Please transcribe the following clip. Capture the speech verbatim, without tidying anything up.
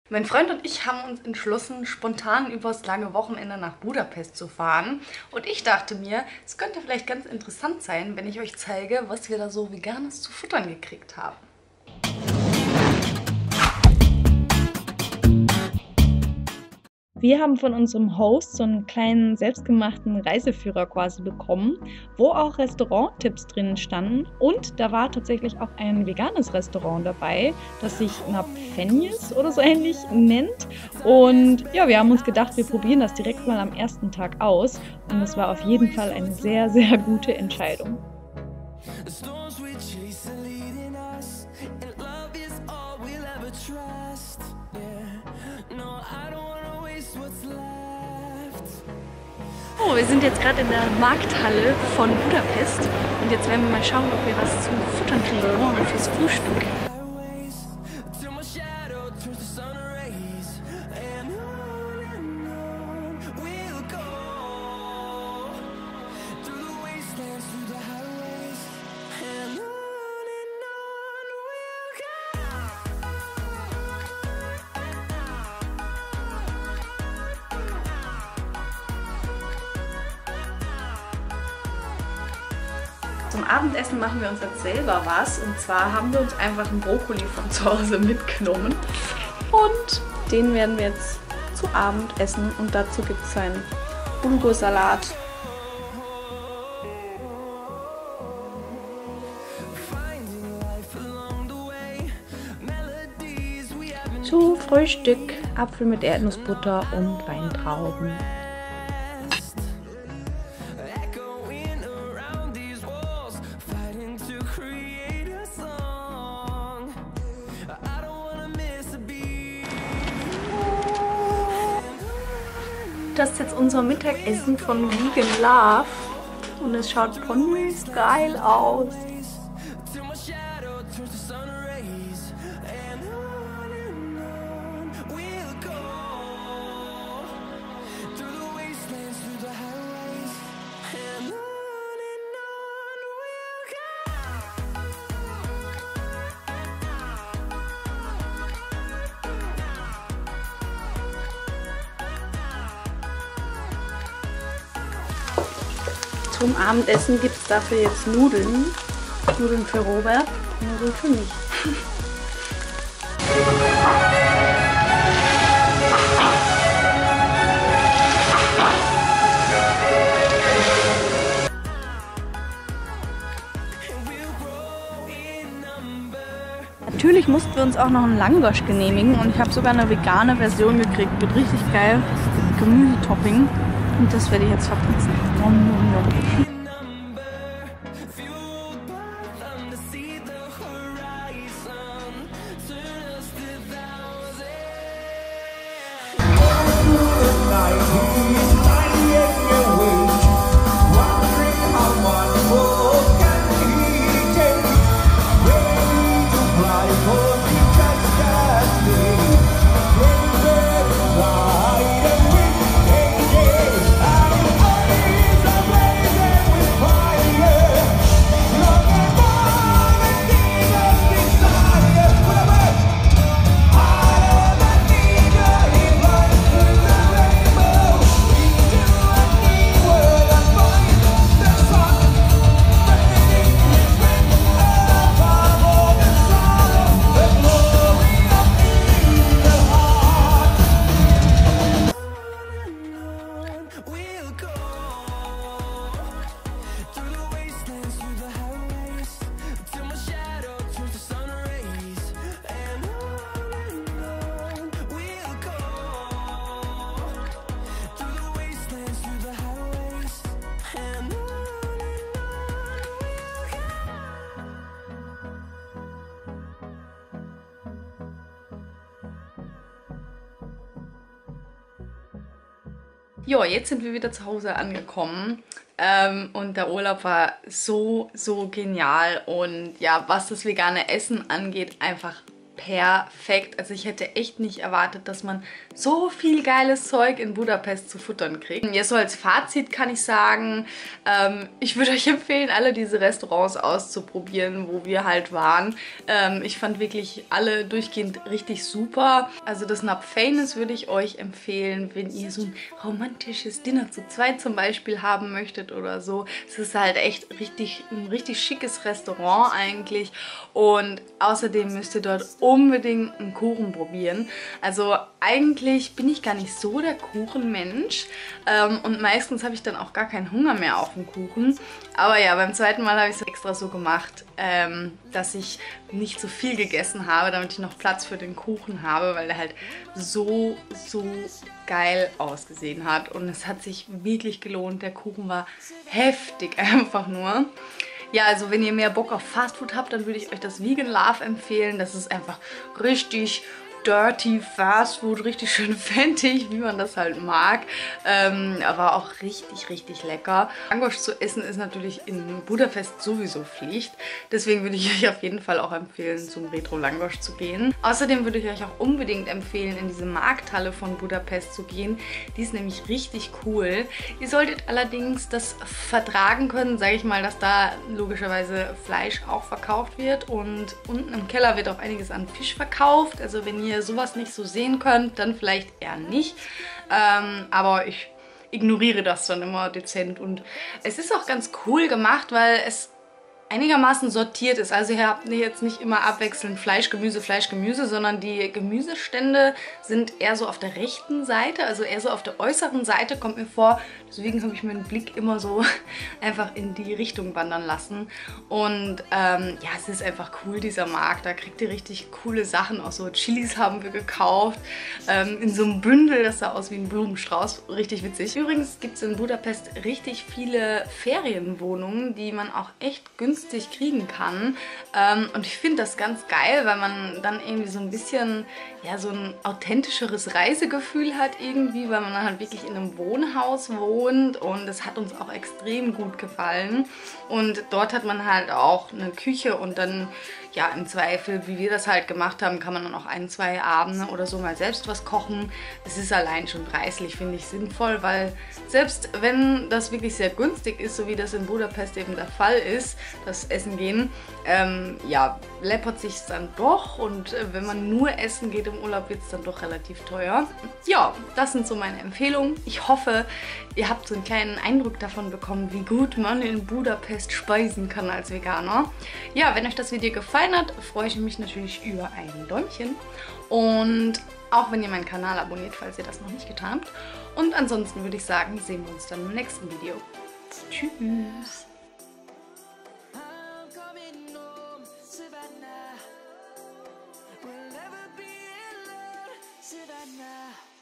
Mein Freund und ich haben uns entschlossen, spontan übers lange Wochenende nach Budapest zu fahren. Und ich dachte mir, es könnte vielleicht ganz interessant sein, wenn ich euch zeige, was wir da so Veganes zu futtern gekriegt haben. Wir haben von unserem Host so einen kleinen selbstgemachten Reiseführer quasi bekommen, wo auch Restauranttipps drin standen. Und da war tatsächlich auch ein veganes Restaurant dabei, das sich Napfenius oder so ähnlich nennt. Und ja, wir haben uns gedacht, wir probieren das direkt mal am ersten Tag aus. Und es war auf jeden Fall eine sehr, sehr gute Entscheidung. Oh, wir sind jetzt gerade in der Markthalle von Budapest und jetzt werden wir mal schauen, ob wir was zu futtern kriegen, morgen fürs Frühstück. Zum Abendessen machen wir uns jetzt selber was, und zwar haben wir uns einfach einen Brokkoli von zu Hause mitgenommen und den werden wir jetzt zu Abend essen, und dazu gibt es einen Bulgursalat. Zu Frühstück Apfel mit Erdnussbutter und Weintrauben. Das ist jetzt unser Mittagessen von Vegan Love und es schaut ponys geil aus. Zum Abendessen gibt es dafür jetzt Nudeln. Nudeln für Robert, Nudeln für mich. Natürlich mussten wir uns auch noch einen Langosch genehmigen, und ich habe sogar eine vegane Version gekriegt mit richtig geil Gemüsetopping. Und das werde ich jetzt verputzen. Nom, nom, nom. Ja, jetzt sind wir wieder zu Hause angekommen, ähm, und der Urlaub war so, so genial, und ja, was das vegane Essen angeht, einfach perfekt. Also ich hätte echt nicht erwartet, dass man so viel geiles Zeug in Budapest zu futtern kriegt. Jetzt so als Fazit kann ich sagen, ähm, ich würde euch empfehlen, alle diese Restaurants auszuprobieren, wo wir halt waren. Ähm, ich fand wirklich alle durchgehend richtig super. Also das Nap Feines würde ich euch empfehlen, wenn ihr so ein romantisches Dinner zu zweit zum Beispiel haben möchtet oder so. Es ist halt echt richtig, ein richtig schickes Restaurant eigentlich. Und außerdem müsst ihr dort unbedingt einen Kuchen probieren. Also eigentlich bin ich gar nicht so der Kuchenmensch ähm, und meistens habe ich dann auch gar keinen Hunger mehr auf den Kuchen. Aber ja, beim zweiten Mal habe ich es extra so gemacht, ähm, dass ich nicht so viel gegessen habe, damit ich noch Platz für den Kuchen habe, weil der halt so, so geil ausgesehen hat. Und es hat sich wirklich gelohnt. Der Kuchen war heftig einfach nur. Ja, also wenn ihr mehr Bock auf Fastfood habt, dann würde ich euch das Vegan Love empfehlen. Das ist einfach richtig dirty Fastfood, richtig schön fettig, wie man das halt mag. Ähm, aber auch richtig, richtig lecker. Langosch zu essen ist natürlich in Budapest sowieso Pflicht. Deswegen würde ich euch auf jeden Fall auch empfehlen, zum Retro Langosch zu gehen. Außerdem würde ich euch auch unbedingt empfehlen, in diese Markthalle von Budapest zu gehen. Die ist nämlich richtig cool. Ihr solltet allerdings das vertragen können, sage ich mal, dass da logischerweise Fleisch auch verkauft wird. Und unten im Keller wird auch einiges an Fisch verkauft. Also wenn ihr sowas nicht so sehen könnt, dann vielleicht eher nicht. Ähm, aber ich ignoriere das dann immer dezent. Und es ist auch ganz cool gemacht, weil es einigermaßen sortiert ist. Also ihr habt jetzt nicht immer abwechselnd Fleisch, Gemüse, Fleisch, Gemüse, sondern die Gemüsestände sind eher so auf der rechten Seite, also eher so auf der äußeren Seite, kommt mir vor. Deswegen habe ich meinen Blick immer so einfach in die Richtung wandern lassen. Und ähm, ja, es ist einfach cool, dieser Markt. Da kriegt ihr richtig coole Sachen. Auch so Chilis haben wir gekauft. Ähm, in so einem Bündel, das sah aus wie ein Blumenstrauß. Richtig witzig. Übrigens gibt es in Budapest richtig viele Ferienwohnungen, die man auch echt günstig kriegen kann. Ähm, und ich finde das ganz geil, weil man dann irgendwie so ein bisschen, ja, so ein authentischeres Reisegefühl hat irgendwie, weil man dann halt wirklich in einem Wohnhaus wohnt und es hat uns auch extrem gut gefallen. Und dort hat man halt auch eine Küche und dann, ja, im Zweifel, wie wir das halt gemacht haben, kann man dann auch ein, zwei Abende oder so mal selbst was kochen. Es ist allein schon preislich, finde ich, sinnvoll, weil selbst wenn das wirklich sehr günstig ist, so wie das in Budapest eben der Fall ist, das Essen gehen, ähm, ja, läppert sich dann doch und äh, wenn man nur essen geht im Urlaub, wird es dann doch relativ teuer. Ja, das sind so meine Empfehlungen. Ich hoffe, ihr habt so einen kleinen Eindruck davon bekommen, wie gut man in Budapest speisen kann als Veganer. Ja, wenn euch das Video gefallen hat, freue ich mich natürlich über ein Däumchen und auch wenn ihr meinen Kanal abonniert, falls ihr das noch nicht getan habt. Und ansonsten würde ich sagen, sehen wir uns dann im nächsten Video. Tschüss! Savannah.